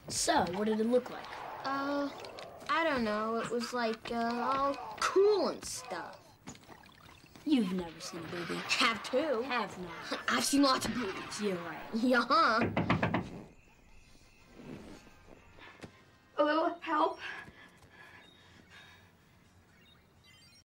So, what did it look like? I don't know. It was like, all cool and stuff. You've never seen a booby. Have to. Have not. I've seen lots of boobies. You're right. Yeah.